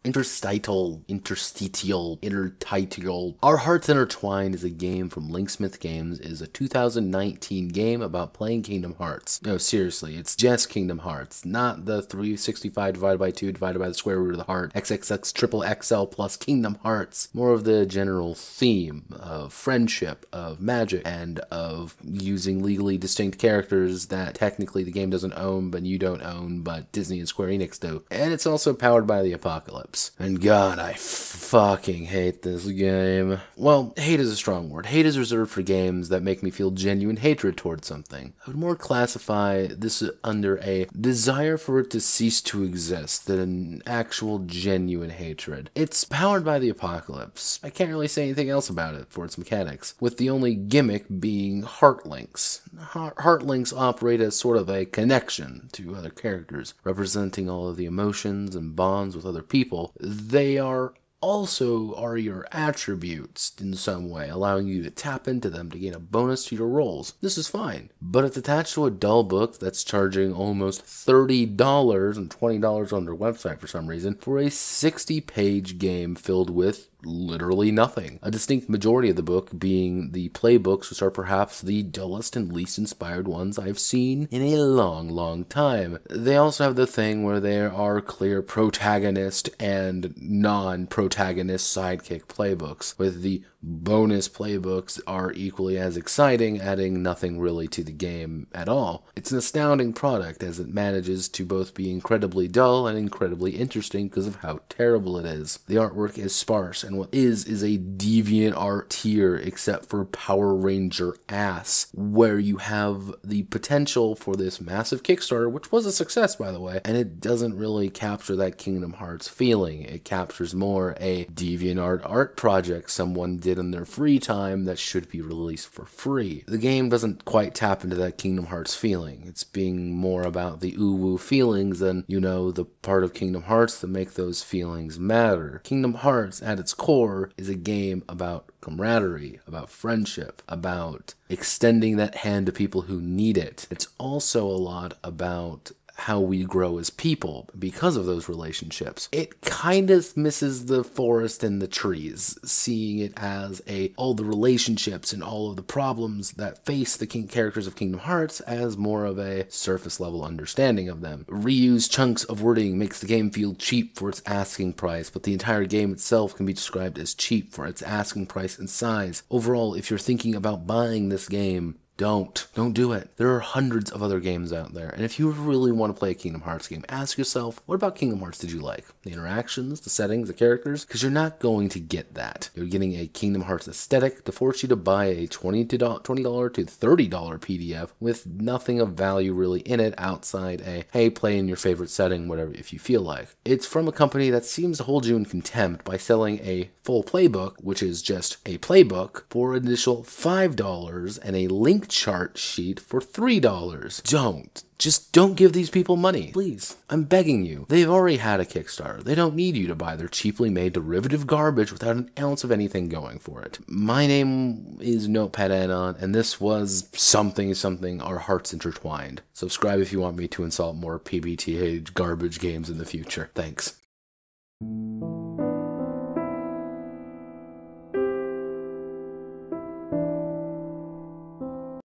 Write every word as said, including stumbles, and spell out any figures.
Interstitial, interstitial, interstitial. Our Hearts Intertwined is a game from Linksmith Games. It is a two thousand nineteen game about playing Kingdom Hearts. No, seriously, it's just Kingdom Hearts, not the three sixty-five divided by two divided by the square root of the heart, X X X triple X L plus Kingdom Hearts. More of the general theme of friendship, of magic, and of using legally distinct characters that technically the game doesn't own, but you don't own, but Disney and Square Enix do. And it's also powered by the apocalypse. And God, I fucking hate this game. Well, hate is a strong word. Hate is reserved for games that make me feel genuine hatred towards something. I would more classify this under a desire for it to cease to exist than an actual genuine hatred. It's powered by the apocalypse. I can't really say anything else about it for its mechanics, with the only gimmick being heart links. Heart links operate as sort of a connection to other characters, representing all of the emotions and bonds with other people. They are also are your attributes in some way, allowing you to tap into them to gain a bonus to your rolls. This is fine, but it's attached to a dull book that's charging almost thirty dollars and twenty dollars on their website for some reason for a sixty page game filled with literally nothing. A distinct majority of the book being the playbooks, which are perhaps the dullest and least inspired ones I've seen in a long, long time. They also have the thing where there are clear protagonist and non-protagonist sidekick playbooks, with the bonus playbooks are equally as exciting, adding nothing really to the game at all. It's an astounding product as it manages to both be incredibly dull and incredibly interesting because of how terrible it is. The artwork is sparse, and what is is a deviant art tier except for Power Ranger ass, where you have the potential for this massive Kickstarter, which was a success by the way, and it doesn't really capture that Kingdom Hearts feeling. It captures more a deviant art art project someone did in their free time that should be released for free. The game doesn't quite tap into that Kingdom Hearts feeling. It's being more about the ooh-woo feelings than, you know, the part of Kingdom Hearts that make those feelings matter. Kingdom Hearts, at its core, is a game about camaraderie, about friendship, about extending that hand to people who need it. It's also a lot about how we grow as people because of those relationships. It kind of misses the forest and the trees, seeing it as a all the relationships and all of the problems that face the king characters of Kingdom Hearts as more of a surface level understanding of them. Reused chunks of wording makes the game feel cheap for its asking price, but the entire game itself can be described as cheap for its asking price and size. Overall, if you're thinking about buying this game, Don't. Don't do it. There are hundreds of other games out there, and if you really want to play a Kingdom Hearts game, ask yourself, what about Kingdom Hearts did you like? The interactions, the settings, the characters? Because you're not going to get that. You're getting a Kingdom Hearts aesthetic to force you to buy a twenty dollars to thirty dollars P D F with nothing of value really in it outside a, hey, play in your favorite setting, whatever, if you feel like. It's from a company that seems to hold you in contempt by selling a full playbook, which is just a playbook, for an initial five dollars and a link chart sheet for three dollars. Don't. Just don't give these people money. Please. I'm begging you. They've already had a Kickstarter. They don't need you to buy their cheaply made derivative garbage without an ounce of anything going for it. My name is Notepad, and this was something something Our Hearts Intertwined. Subscribe if you want me to insult more P B T A garbage games in the future. Thanks.